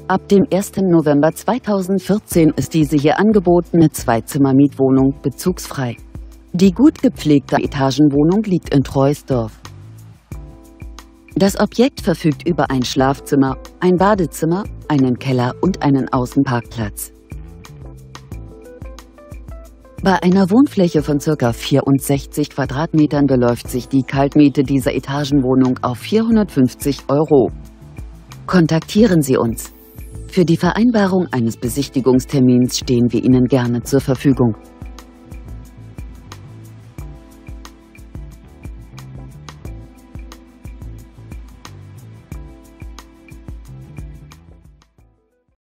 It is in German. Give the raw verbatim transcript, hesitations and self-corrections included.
Ab dem ersten November zweitausendvierzehn ist diese hier angebotene Zweizimmer-Mietwohnung bezugsfrei. Die gut gepflegte Etagenwohnung liegt in Troisdorf. Das Objekt verfügt über ein Schlafzimmer, ein Badezimmer, einen Keller und einen Außenparkplatz. Bei einer Wohnfläche von ca. vierundsechzig Quadratmetern beläuft sich die Kaltmiete dieser Etagenwohnung auf vierhundertfünfzig Euro. Kontaktieren Sie uns. Für die Vereinbarung eines Besichtigungstermins stehen wir Ihnen gerne zur Verfügung.